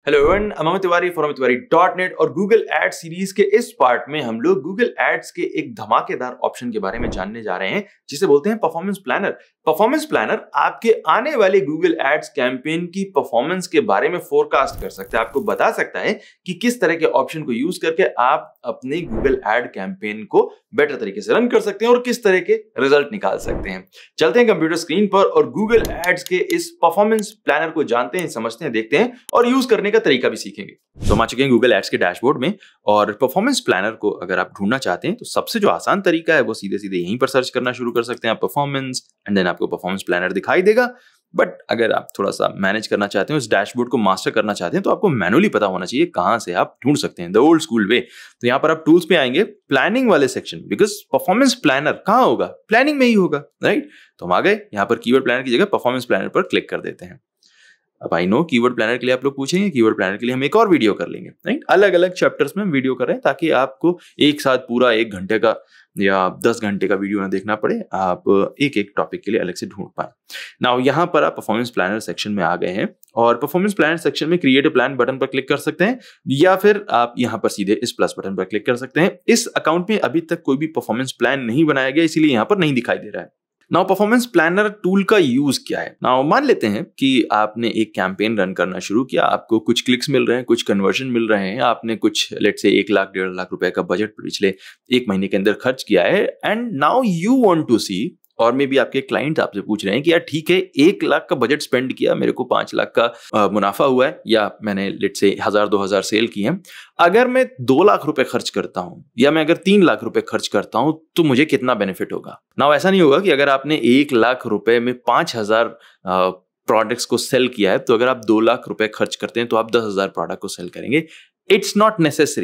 Hello everyone, I'm Amit Tiwari from tiwari.net और Google ad series के इस part में हम लोग गूगल एड्स के एक धमाकेदार ऑप्शन के बारे में जानने जा रहे हैं जिसे बोलते हैं परफॉर्मेंस प्लानर। परफॉर्मेंस प्लानर आपके आने वाले गूगल एड्स कैंपेन की परफॉर्मेंस के बारे में फोरकास्ट कर सकता है, आपको बता सकता है कि किस तरह के ऑप्शन को यूज करके आप अपने गूगल एड कैंपेन को बेटर तरीके से रन कर सकते हैं और किस तरह के रिजल्ट निकाल सकते हैं। चलते हैं कंप्यूटर स्क्रीन पर और गूगल एड्स के इस परफॉर्मेंस प्लानर को जानते हैं, समझते हैं, देखते हैं और यूज करने का तरीका भी सीखेंगे। तो हम आ चुके हैं गूगल एड्स के डैशबोर्ड में और परफॉर्मेंस प्लानर को अगर आप ढूंढना चाहते हैं तो सबसे जो आसान तरीका है वो सीधे सीधे यहीं पर सर्च करना शुरू कर सकते हैं आप परफॉर्मेंस एंड देन आपको परफॉर्मेंस प्लानर दिखाई देगा। बट अगर आप थोड़ा सा मैनेज करना चाहते हैं, उस डैशबोर्ड को मास्टर करना चाहते हैं तो आपको मैनुअली पता होना चाहिए कहां से आप ढूंढ सकते हैं, द ओल्ड स्कूल वे। तो यहां पर आप टूल्स पे आएंगे, प्लानिंग वाले सेक्शन, बिकॉज परफॉर्मेंस प्लानर कहां होगा, प्लानिंग में ही होगा, राइट। तो हम आ गए यहां पर कीवर्ड प्लानर की जगह परफॉर्मेंस प्लानर पर क्लिक कर देते हैं। अब आई नो कीवर्ड प्लानर के लिए आप लोग पूछेंगे, कीवर्ड प्लानर के लिए हम एक और वीडियो कर लेंगे, राइट। अलग अलग चैप्टर्स में हम वीडियो कर रहे हैं ताकि आपको एक साथ पूरा 1 घंटे का या 10 घंटे का वीडियो ना देखना पड़े, आप एक एक टॉपिक के लिए अलग से ढूंढ पाए। नाउ यहाँ पर आप परफॉर्मेंस प्लानर सेक्शन में आ गए हैं और परफॉर्मेंस प्लानर सेक्शन में क्रिएट अ प्लान बटन पर क्लिक कर सकते हैं या फिर आप यहाँ पर सीधे इस प्लस बटन पर क्लिक कर सकते हैं। इस अकाउंट में अभी तक कोई भी परफॉर्मेंस प्लान नहीं बनाया गया, इसीलिए यहाँ पर नहीं दिखाई दे रहा है। नाउ परफॉर्मेंस प्लानर टूल का यूज क्या है। नाउ मान लेते हैं कि आपने एक कैंपेन रन करना शुरू किया, आपको कुछ क्लिक्स मिल रहे हैं, कुछ कन्वर्जन मिल रहे हैं, आपने कुछ लेट्स से 1 लाख 1.5 लाख रुपए का बजट पिछले 1 महीने के अंदर खर्च किया है and now you want to see, और मे भी आपके क्लाइंट आपसे पूछ रहे हैं कि यार ठीक है 1 लाख का बजट स्पेंड किया, मेरे को 5 लाख का मुनाफा हुआ है या मैंने लेट्स से 1000-2000 सेल की है, अगर मैं 2 लाख रुपए खर्च करता हूं या मैं अगर 3 लाख रुपए खर्च करता हूं तो मुझे कितना बेनिफिट होगा। नाउ ऐसा नहीं होगा कि अगर आपने 1 लाख रुपए में 5000 प्रोडक्ट्स को सेल किया है तो अगर आप 2 लाख रुपए खर्च करते हैं तो आप 10,000 प्रोडक्ट को सेल करेंगे। इट्स नॉट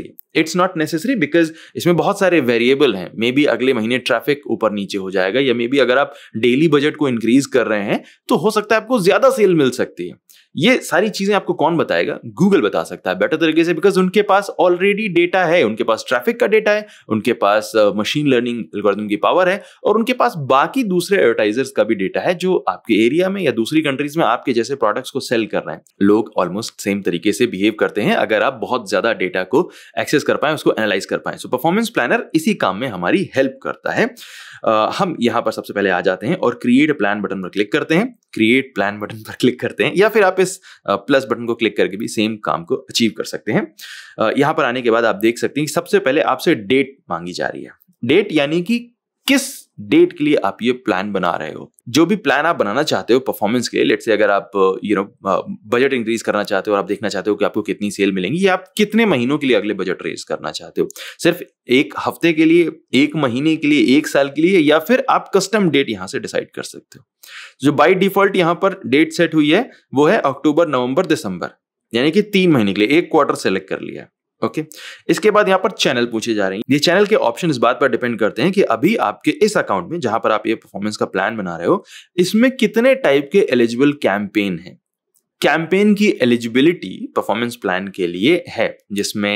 नेसेसरी बिकॉज इसमें बहुत सारे वेरिएबल हैं। मे बी अगले महीने ट्रैफिक ऊपर नीचे हो जाएगा या मे बी अगर आप डेली बजट को इंक्रीज कर रहे हैं तो हो सकता है आपको ज्यादा सेल मिल सकती है। ये सारी चीजें आपको कौन बताएगा? गूगल बता सकता है बेटर तरीके से, बिकॉज उनके पास ऑलरेडी डेटा है, उनके पास ट्रैफिक का डेटा है, उनके पास मशीन लर्निंग एल्गोरिथम की पावर है और उनके पास बाकी दूसरे एडवर्टाइजर्स का भी डेटा है जो आपके एरिया में या दूसरी कंट्रीज में आपके जैसे प्रोडक्ट्स को सेल कर रहे हैं। लोग ऑलमोस्ट सेम तरीके से बिहेव करते हैं अगर आप बहुत ज्यादा डेटा को एक्सेस कर पाए, उसको एनालाइज कर पाए। सो परफॉर्मेंस प्लानर इसी काम में हमारी हेल्प करता है। हम यहां पर सबसे पहले आ जाते हैं और क्रिएट प्लान बटन पर क्लिक करते हैं, क्रिएट प्लान बटन पर क्लिक करते हैं या फिर आप इस प्लस बटन को क्लिक करके भी सेम काम को अचीव कर सकते हैं। यहां पर आने के बाद आप देख सकते हैं कि सबसे पहले आपसे डेट मांगी जा रही है। डेट यानी कि किस डेट के लिए आप ये प्लान बना रहे हो। जो भी प्लान आप बनाना चाहते हो परफॉर्मेंस के लिए, लेट्स से अगर आप बजट इंक्रीज करना चाहते हो और आप देखना चाहते हो कि आपको कितनी सेल मिलेंगी या आप कितने महीनों के लिए अगले बजट रेज करना चाहते हो, सिर्फ 1 हफ्ते के लिए, 1 महीने के लिए, 1 साल के लिए, या फिर आप कस्टम डेट यहां से डिसाइड कर सकते हो। जो बाय डिफॉल्ट यहां पर डेट सेट हुई है वो है अक्टूबर, नवंबर, दिसंबर, यानी कि 3 महीने के लिए, 1 क्वार्टर सेलेक्ट कर लिया। ओके इसके बाद यहां पर चैनल पूछे जा रहे हैं। ये चैनल के ऑप्शन इस बात पर डिपेंड करते हैं कि अभी आपके इस अकाउंट में जहां पर आप ये परफॉर्मेंस का प्लान बना रहे हो, इसमें कितने टाइप के एलिजिबल कैंपेन हैं। कैंपेन की एलिजिबिलिटी परफॉर्मेंस प्लान के लिए है जिसमें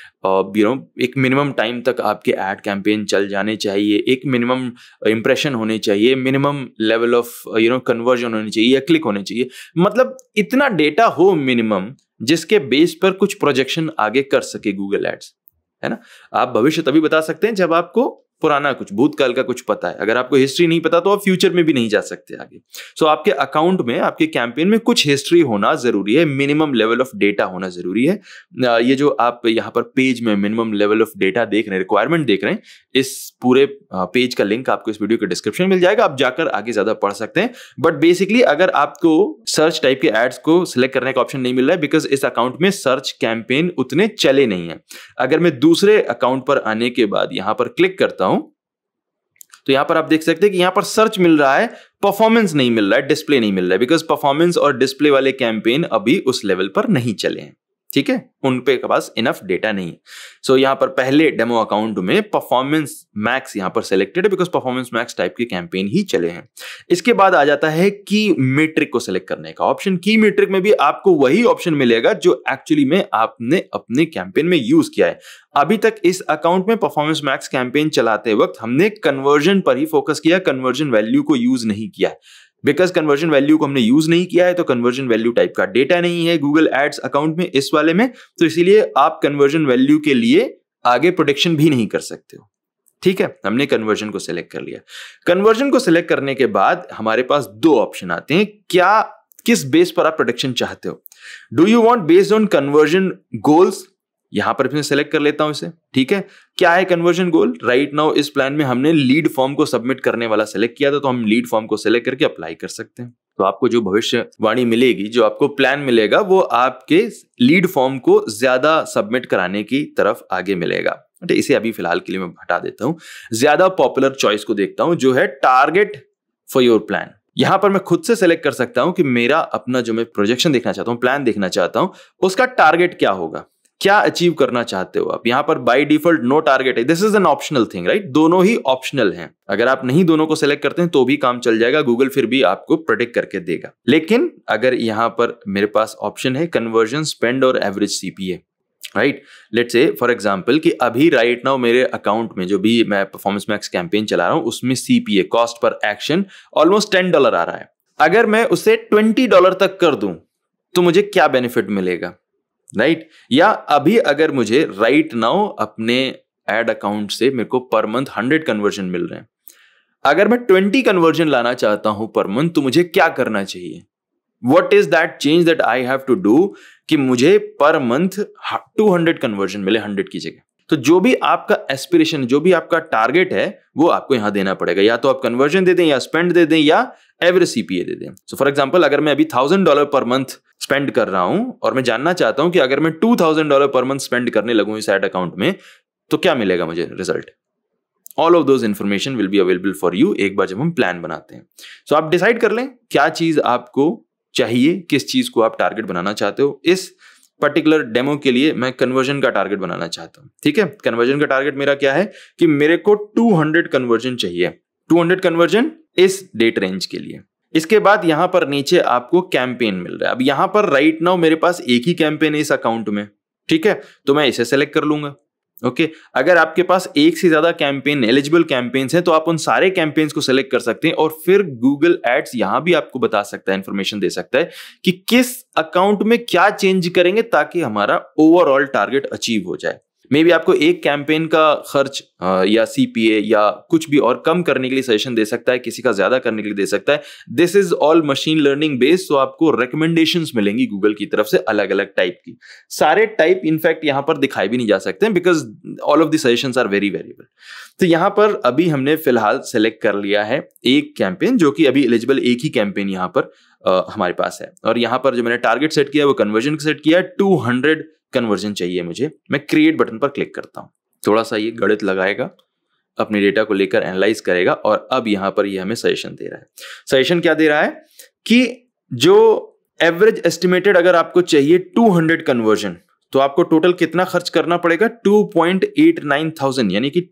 एक मिनिमम टाइम तक आपके एड कैंपेन चल जाने चाहिए, एक मिनिमम इंप्रेशन होने चाहिए, मिनिमम लेवल ऑफ कन्वर्जन होनी चाहिए या क्लिक होने चाहिए। मतलब इतना डेटा हो मिनिमम जिसके बेस पर कुछ प्रोजेक्शन आगे कर सके गूगल एड्स, है ना। आप भविष्य तभी बता सकते हैं जब आपको पुराना कुछ भूतकाल का कुछ पता है। अगर आपको हिस्ट्री नहीं पता तो आप फ्यूचर में भी नहीं जा सकते आगे। सो आपके अकाउंट में, आपके कैंपेन में कुछ हिस्ट्री होना जरूरी है, मिनिमम लेवल ऑफ डेटा होना जरूरी है। ये जो आप यहाँ पर पेज में मिनिमम लेवल ऑफ डेटा देख रहे हैं, रिक्वायरमेंट देख रहे हैं, इस पूरे पेज का लिंक आपको इस वीडियो के डिस्क्रिप्शन में मिल जाएगा, आप जाकर आगे ज्यादा पढ़ सकते हैं। बट बेसिकली अगर आपको सर्च टाइप के एड्स को सिलेक्ट करने का ऑप्शन नहीं मिल रहा है बिकॉज इस अकाउंट में सर्च कैंपेन उतने चले नहीं है। अगर मैं दूसरे अकाउंट पर आने के बाद यहां पर क्लिक करता हूं तो यहां पर आप देख सकते हैं कि यहां पर सर्च मिल रहा है, परफॉर्मेंस नहीं मिल रहा है, डिस्प्ले नहीं मिल रहा है, बिकॉज परफॉर्मेंस और डिस्प्ले वाले कैंपेन अभी उस लेवल पर नहीं चले हैं। ठीक है, उन पे के पास इनफ डेटा नहीं है। सो यहां पर पहले डेमो अकाउंट में परफॉर्मेंस मैक्स यहां पर सिलेक्टेड है बिकॉज परफॉर्मेंस मैक्स टाइप के कैंपेन ही चले हैं। इसके बाद आ जाता है की मीट्रिक को सिलेक्ट करने का ऑप्शन। की मीट्रिक में भी आपको वही ऑप्शन मिलेगा जो एक्चुअली में आपने अपने कैंपेन में यूज किया है। अभी तक इस अकाउंट में परफॉर्मेंस मैक्स कैंपेन चलाते वक्त हमने कन्वर्जन पर ही फोकस किया, कन्वर्जन वैल्यू को यूज नहीं किया है। बिकॉज कन्वर्जन वैल्यू को हमने यूज नहीं किया है, तो कन्वर्जन वैल्यू टाइप का डेटा नहीं है गूगल एड्स अकाउंट में इस वाले में, तो इसीलिए आप कन्वर्जन वैल्यू के लिए आगे प्रोडिक्शन भी नहीं कर सकते हो। ठीक है, हमने कन्वर्जन को सिलेक्ट कर लिया। कन्वर्जन को सिलेक्ट करने के बाद हमारे पास दो ऑप्शन आते हैं, क्या किस बेस पर आप प्रोडिक्शन चाहते हो। Do you want based on conversion goals, यहां पर मैं सिलेक्ट कर लेता हूं इसे। ठीक है, क्या है कन्वर्जन गोल। राइट नाउ इस प्लान में हमने लीड फॉर्म को सबमिट करने वाला सिलेक्ट किया था, तो हम लीड फॉर्म को सिलेक्ट करके अप्लाई कर सकते हैं। तो आपको जो भविष्यवाणी मिलेगी, जो आपको प्लान मिलेगा, वो आपके लीड फॉर्म को ज्यादा सबमिट कराने की तरफ आगे मिलेगा। इसे अभी फिलहाल के लिए मैं हटा देता हूं, ज्यादा पॉपुलर चॉइस को देखता हूं जो है टारगेट फॉर योर प्लान। यहां पर मैं खुद से सेलेक्ट कर सकता हूं कि मेरा अपना जो मैं प्रोजेक्शन देखना चाहता हूं, प्लान देखना चाहता हूं, उसका टारगेट क्या होगा, क्या अचीव करना चाहते हो आप। यहां पर बाय डिफॉल्ट नो टारगेट है, this is an optional thing, right. दोनों ही ऑप्शनल हैं, अगर आप नहीं दोनों को सिलेक्ट करते हैं तो भी काम चल जाएगा, गूगल फिर भी आपको प्रेडिक्ट करके देगा। लेकिन अगर यहां पर मेरे पास ऑप्शन है कन्वर्जन स्पेंड और average CPA, right. Let's say for example कि अभी राइट नाउ मेरे अकाउंट में जो भी मैं परफॉर्मेंस मैक्स कैंपेन चला रहा हूं, उसमें CPA cost per action almost $10 आ रहा है। अगर मैं उसे $20 तक कर दूं तो मुझे क्या बेनिफिट मिलेगा, राइट। या अभी अगर मुझे राइट नाउ अपने एड अकाउंट से मेरे को पर मंथ 100 कन्वर्जन मिल रहे हैं, अगर मैं 20 कन्वर्जन लाना चाहता हूं पर मंथ, तो मुझे क्या करना चाहिए। What is that change that I have to do कि मुझे पर मंथ 200 कन्वर्जन मिले 100 की जगह। तो जो भी आपका एस्पिरेशन, जो भी आपका टारगेट है, वो आपको यहां देना पड़ेगा। या तो आप कन्वर्जन दे दें, या स्पेंड दे दें, या एवरेज सीपीए दे दें। सो फॉर एग्जांपल अगर मैं अभी $1000 पर मंथ स्पेंड कर रहा हूं और मैं जानना चाहता हूं कि अगर मैं $2000 पर मंथ स्पेंड करने लगूं इस एड अकाउंट में, तो क्या मिलेगा मुझे result. All of those information will be available for you एक बार जब हम प्लान बनाते हैं। सो आप डिसाइड कर लें क्या चीज आपको चाहिए, किस चीज को आप टारगेट बनाना चाहते हो। इस पर्टिकुलर डेमो के लिए मैं कन्वर्जन का टारगेट बनाना चाहता हूं। ठीक है, कन्वर्जन का टारगेट मेरा क्या है कि मेरे को 200 कन्वर्जन चाहिए, 200 कन्वर्जन इस डेट रेंज के लिए। इसके बाद यहां पर नीचे आपको कैंपेन मिल रहा है। अब यहां पर राइट नाउ मेरे पास एक ही कैंपेन है इस अकाउंट में, ठीक है, तो मैं इसे सेलेक्ट कर लूंगा। ओके, अगर आपके पास एक से ज्यादा कैंपेन एलिजिबल कैंपेन्स हैं, तो आप उन सारे कैंपेन्स को सेलेक्ट कर सकते हैं और फिर गूगल एड्स यहां भी आपको बता सकता है, इंफॉर्मेशन दे सकता है कि किस अकाउंट में क्या चेंज करेंगे ताकि हमारा ओवरऑल टारगेट अचीव हो जाए। मे बी आपको एक कैंपेन का खर्च या सीपीए या कुछ भी और कम करने के लिए सजेशन दे सकता है, किसी का ज्यादा करने के लिए दे सकता है। This is all machine learning based, तो आपको रिकमेंडेशंस मिलेंगी गूगल की तरफ से अलग अलग टाइप की। सारे टाइप इनफैक्ट यहां पर दिखाई भी नहीं जा सकते because all of the suggestions are very variable. तो यहां पर अभी हमने फिलहाल सेलेक्ट कर लिया है एक कैंपेन, जो कि अभी एलिजिबल एक ही कैंपेन यहां पर हमारे पास है। और यहां पर जो मैंने टारगेट सेट किया है वो कन्वर्जन सेट किया है, 200 कन्वर्जन चाहिए मुझे। मैं क्रिएट बटन पर क्लिक करता हूं, थोड़ा सा ये गणित लगाएगा, अपने डेटा को लेकर एनालाइज करेगा और अब यहां पर ये हमें सजेशन दे रहा है। सजेशन क्या दे रहा है कि जो एवरेज एस्टिमेटेड अगर आपको चाहिए 200 कन्वर्जन, तो आपको टोटल कितना खर्च करना पड़ेगा, 2.89 थाउजेंड, यानी कि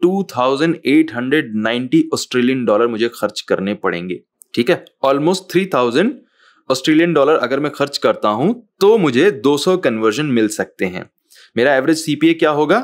2890 ऑस्ट्रेलियन डॉलर मुझे खर्च करने पड़ेंगे। ठीक है, ऑलमोस्ट 3000 ऑस्ट्रेलियन डॉलर अगर मैं खर्च करता हूं तो मुझे 200 कन्वर्जन मिल सकते हैं। मेरा एवरेज सीपीए क्या होगा,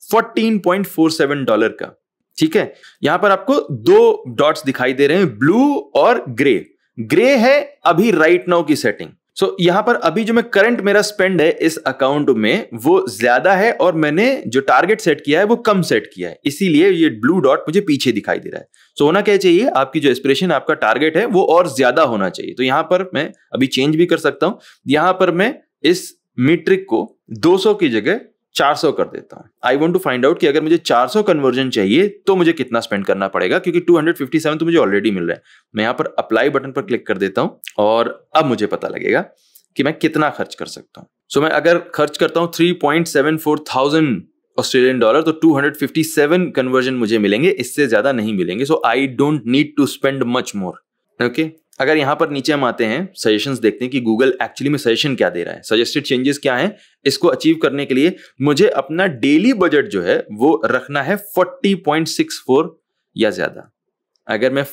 $14.47 का। ठीक है, यहां पर आपको दो डॉट्स दिखाई दे रहे हैं, ब्लू और ग्रे। ग्रे है अभी राइट नाउ की सेटिंग। सो यहां पर अभी जो मैं करंट मेरा स्पेंड है इस अकाउंट में वो ज्यादा है और मैंने जो टारगेट सेट किया है वो कम सेट किया है, इसीलिए ये ब्लू डॉट मुझे पीछे दिखाई दे रहा है। सो होना क्या चाहिए, आपकी जो एस्पिरेशन आपका टारगेट है वो और ज्यादा होना चाहिए। तो यहां पर मैं अभी चेंज भी कर सकता हूं, यहां पर मैं इस मीट्रिक को 200 की जगह 400 कर देता हूं। I want to find out कि अगर मुझे 400 कन्वर्जन चाहिए तो मुझे कितना स्पेंड करना पड़ेगा, क्योंकि 257 तो मुझे ऑलरेडी मिल रहा है। मैं यहां पर अप्लाई बटन पर क्लिक कर देता हूं और अब मुझे पता लगेगा कि मैं कितना खर्च कर सकता हूं। सो मैं अगर खर्च करता हूं 3.74 थाउजेंड ऑस्ट्रेलियन डॉलर, तो 257 कन्वर्जन मुझे मिलेंगे, इससे ज्यादा नहीं मिलेंगे। So I don't need to spend much more. Okay, अगर यहां पर नीचे हम आते हैं, सजेशंस देखते हैं कि गूगल एक्चुअली में सजेशन क्या दे रहा है, सजेस्टेड चेंजेस क्या है। इसको अचीव करने के लिए मुझे अपना डेली बजट जो है वो रखना है 40.64 या ज्यादा। अगर मैं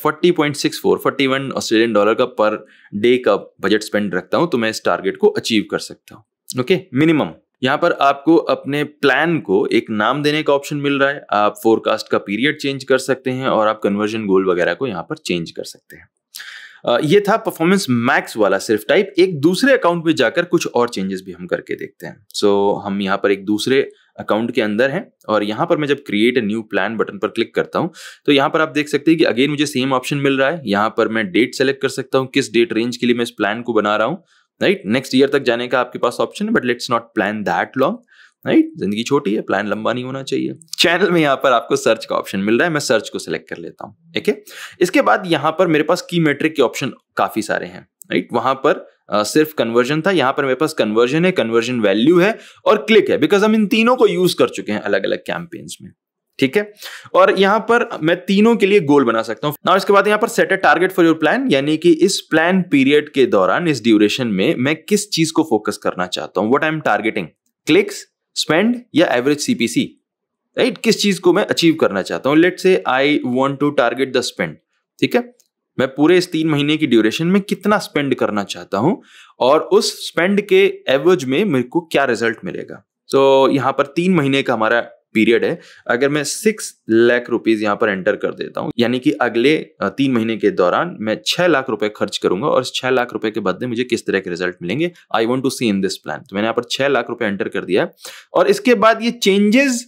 41 ऑस्ट्रेलियन डॉलर का पर डे का बजट स्पेंड रखता हूं तो मैं इस टारगेट को अचीव कर सकता हूं। Okay, minimum. यहां पर आपको अपने प्लान को एक नाम देने का ऑप्शन मिल रहा है, आप फोरकास्ट का पीरियड चेंज कर सकते हैं और आप कन्वर्जन गोल वगैरह को यहां पर चेंज कर सकते हैं। ये था परफॉर्मेंस मैक्स वाला सिर्फ टाइप। एक दूसरे अकाउंट में जाकर कुछ और चेंजेस भी हम करके देखते हैं। सो हम यहाँ पर एक दूसरे अकाउंट के अंदर हैं और यहाँ पर मैं जब create a new plan button पर क्लिक करता हूँ तो यहाँ पर आप देख सकते हैं कि अगेन मुझे सेम ऑप्शन मिल रहा है। यहाँ पर मैं डेट सेलेक्ट कर सकता हूँ, किस डेट रेंज के लिए मैं इस प्लान को बना रहा हूँ, राइट। नेक्स्ट ईयर तक जाने का आपके पास ऑप्शन है, but let's not plan that long, right. जिंदगी छोटी है, प्लान लंबा नहीं होना चाहिए। चैनल में यहाँ पर आपको सर्च का ऑप्शन मिल रहा है, मैं सर्च को सिलेक्ट कर लेता हूँ, ठीक है। इसके बाद यहाँ पर मेरे पास की मेट्रिक के ऑप्शन काफी सारे हैं, राइट। वहां पर सिर्फ कन्वर्जन था, यहाँ पर मेरे पास कन्वर्जन है, कन्वर्जन वैल्यू है और क्लिक है, बिकॉज हम इन तीनों को यूज कर चुके हैं अलग अलग कैंपेन्स में, ठीक है। और यहाँ पर मैं तीनों के लिए गोल बना सकता हूँ। नाउ इसके बाद यहाँ पर set a target for your plan, यानी कि इस प्लान पीरियड के दौरान, इस ड्यूरेशन में मैं किस चीज को फोकस करना चाहता हूँ, what I am targeting, clicks, spend या एवरेज सीपीसी, राइट। किस चीज को मैं अचीव करना चाहता हूँ। Let's say I want to target the spend, ठीक है। मैं पूरे इस 3 महीने की ड्यूरेशन में कितना स्पेंड करना चाहता हूं और उस स्पेंड के एवरेज में मेरे को क्या रिजल्ट मिलेगा। तो यहां पर 3 महीने का हमारा पीरियड है। अगर मैं 6 लाख रुपीज यहां पर एंटर कर देता हूं, यानी कि अगले 3 महीने के दौरान मैं 6 लाख रुपए खर्च करूंगा और इस 6 लाख रुपए के बदले मुझे किस तरह के रिजल्ट मिलेंगे, I want to see in this plan. तो मैंने यहाँ पर 6 लाख रुपए एंटर कर दिया और इसके बाद ये चेंजेस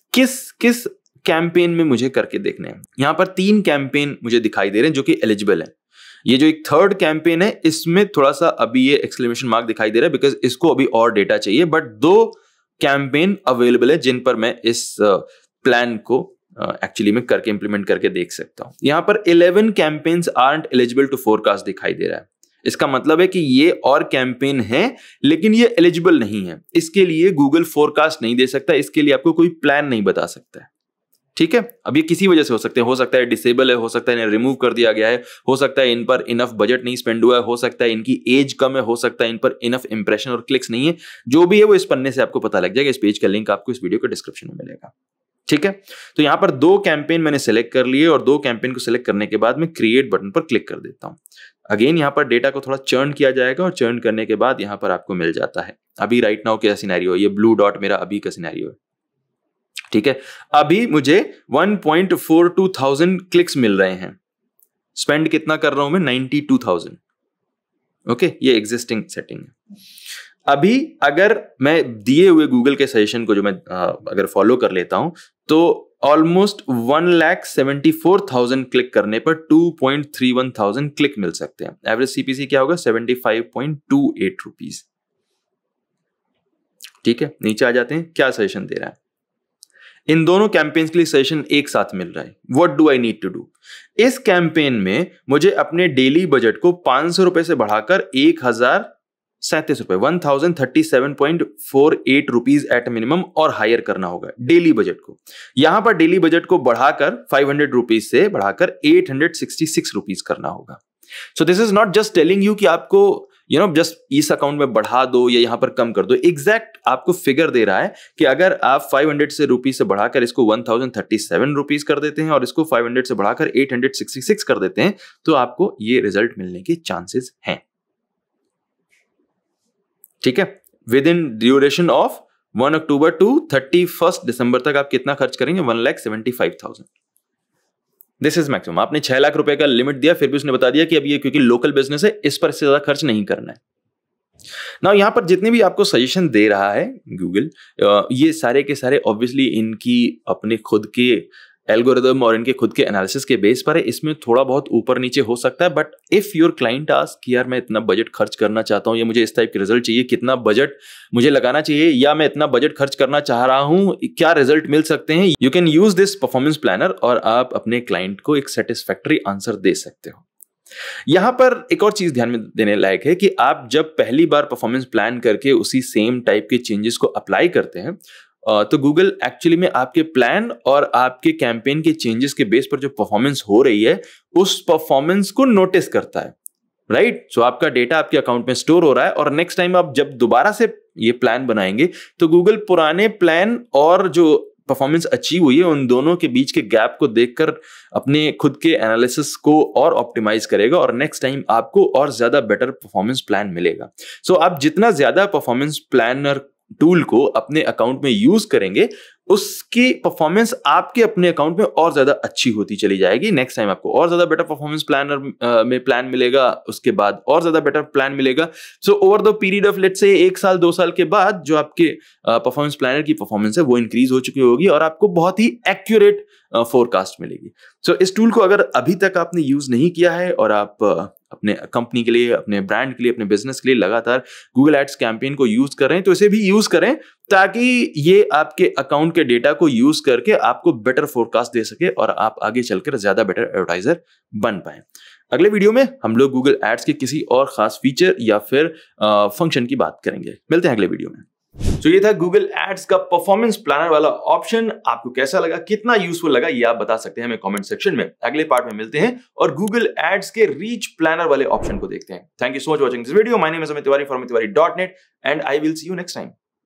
किस कैंपेन में मुझे करके देखने हैं। यहां पर 3 कैंपेन मुझे दिखाई दे रहे हैं जो कि एलिजिबल है। ये जो एक थर्ड कैंपेन है इसमें थोड़ा सा अभी ये एक्सक्लेमेशन मार्क दिखाई दे रहा है, बिकॉज इसको अभी और डेटा चाहिए, बट 2 कैंपेन अवेलेबल है जिन पर मैं इस प्लान को एक्चुअली में करके इंप्लीमेंट करके देख सकता हूं। यहां पर 11 campaigns aren't eligible to forecast दिखाई दे रहा है। इसका मतलब है कि ये और कैंपेन है लेकिन ये एलिजिबल नहीं है, इसके लिए गूगल फोरकास्ट नहीं दे सकता, इसके लिए आपको कोई प्लान नहीं बता सकता है, ठीक है। अब ये किसी वजह से हो सकता है डिसेबल है, हो सकता है इन्हें रिमूव कर दिया गया है, हो सकता है इन पर इनफ बजट नहीं स्पेंड हुआ है, हो सकता है इनकी एज कम है, हो सकता है इन पर इनफ इंप्रेशन और क्लिक्स नहीं है। जो भी है वो इस पन्ने से आपको पता लग जाएगा। इस पेज का लिंक आपको इस वीडियो के डिस्क्रिप्शन में मिलेगा, ठीक है। तो यहां पर 2 कैंपेन मैंने सेलेक्ट कर लिए और 2 कैंपेन को सेलेक्ट करने के बाद मैं क्रिएट बटन पर क्लिक कर देता हूं। अगेन यहां पर डेटा को थोड़ा चर्न किया जाएगा और चर्न करने के बाद यहां पर आपको मिल जाता है अभी राइट नाउ क्या सिनेरियो है। ये ब्लू डॉट मेरा अभी का सिनेरियो है, ठीक है। अभी मुझे 1.42,000 क्लिक्स मिल रहे हैं। स्पेंड कितना कर रहा हूं मैं, 92,000, ओके। ये एग्जिस्टिंग सेटिंग है। अभी अगर मैं दिए हुए गूगल के सजेशन को जो मैं अगर फॉलो कर लेता हूं तो ऑलमोस्ट 1,74,000 क्लिक करने पर 2.31,000 क्लिक मिल सकते हैं। एवरेज सीपीसी क्या होगा, 75.28 रुपीज, ठीक है। नीचे आ जाते हैं, क्या सजेशन दे रहा है। इन दोनों कैंपेन्स के लिए सजेशन एक साथ मिल रहा है। What do I need to do, इस कैंपेन में मुझे अपने डेली बजट को 500 रुपए से बढ़ाकर 1,037 रुपए 1,037.48 रुपीज एट मिनिमम और हायर करना होगा डेली बजट को। यहां पर डेली बजट को बढ़ाकर 500 रुपीज से बढ़ाकर 866 रुपीज करना होगा। So this is not just telling you कि आपको जस्ट इस अकाउंट में बढ़ा दो या यहां पर कम कर दो। एग्जैक्ट आपको फिगर दे रहा है कि अगर आप 500 से रुपीज से बढ़ाकर इसको 1,037 रुपीज कर देते हैं और इसको 500 से बढ़ाकर 866 कर देते हैं तो आपको ये रिजल्ट मिलने के चांसेस हैं, ठीक है। Within duration of 1 October to 31 December तक आप कितना खर्च करेंगे, 1,75,000। This is maximum. आपने 6 लाख रुपए का लिमिट दिया, फिर भी उसने बता दिया कि अब ये क्योंकि लोकल बिजनेस है इस पर इससे ज्यादा खर्च नहीं करना है। नाउ यहां पर जितने भी आपको सजेशन दे रहा है गूगल, ये सारे के सारे ऑब्वियसली इनकी अपने खुद के एल्गोरिदम और इनके खुद के एनालिसिस के बेस पर है। इसमें थोड़ा बहुत ऊपर नीचे हो सकता है, but if your client ask कि यार मैं इतना बजट खर्च करना चाहता हूं या मुझे इस टाइप के रिजल्ट चाहिए, कितना बजट मुझे लगाना चाहिए या मैं इतना बजट खर्च करना चाह रहा हूं, क्या रिजल्ट मिल सकते हैं, you can use this performance planner और आप अपने क्लाइंट को एक सेटिस्फैक्टरी आंसर दे सकते हो। यहां पर एक और चीज ध्यान में देने लायक है कि आप जब पहली बार परफॉर्मेंस प्लान करके उसी सेम टाइप के चेंजेस को अप्लाई करते हैं तो गूगल एक्चुअली में आपके प्लान और आपके कैंपेन के चेंजेस के बेस पर जो परफॉर्मेंस हो रही है उस परफॉर्मेंस को नोटिस करता है, राइट। सो आपका डेटा आपके अकाउंट में स्टोर हो रहा है और नेक्स्ट टाइम आप जब दोबारा से ये प्लान बनाएंगे तो गूगल पुराने प्लान और जो परफॉर्मेंस अचीव हुई है उन दोनों के बीच के गैप को देखकर अपने खुद के एनालिसिस को और ऑप्टिमाइज करेगा और नेक्स्ट टाइम आपको और ज्यादा बेटर परफॉर्मेंस प्लान मिलेगा। सो आप जितना ज्यादा परफॉर्मेंस प्लानर टूल को अपने अकाउंट में यूज करेंगे उसकी परफॉर्मेंस आपके अपने अकाउंट में और ज्यादा अच्छी होती चली जाएगी। नेक्स्ट टाइम आपको और ज्यादा बेटर परफॉर्मेंस प्लानर में प्लान मिलेगा, उसके बाद और ज्यादा बेटर प्लान मिलेगा। So over the period of let's say 1 साल 2 साल के बाद जो आपके परफॉर्मेंस प्लानर की परफॉर्मेंस है वो इंक्रीज हो चुकी होगी और आपको बहुत ही एक्यूरेट फोरकास्ट मिलेगी। सो इस टूल को अगर अभी तक आपने यूज नहीं किया है और आप अपने कंपनी के लिए, अपने ब्रांड के लिए, अपने बिजनेस के लिए लगातार गूगल एड्स कैंपेन को यूज कर रहे हैं तो इसे भी यूज करें ताकि ये आपके अकाउंट के डेटा को यूज करके आपको बेटर फोरकास्ट दे सके और आप आगे चलकर ज्यादा बेटर एडवर्टाइजर बन पाए। अगले वीडियो में हम लोग गूगल एड्स के किसी और खास फीचर या फिर फंक्शन की बात करेंगे। मिलते हैं अगले वीडियो में। तो ये था गूगल एड्स का परफॉर्मेंस प्लानर वाला ऑप्शन। आपको कैसा लगा, कितना यूजफुल लगा, ये आप बता सकते हैं हमें कमेंट सेक्शन में। अगले पार्ट में मिलते हैं और गूगल एड्स के रीच प्लानर वाले ऑप्शन को देखते हैं। Thank you so much watching this video. My name is Amit Tiwari from tiwari.net and I will see you next time.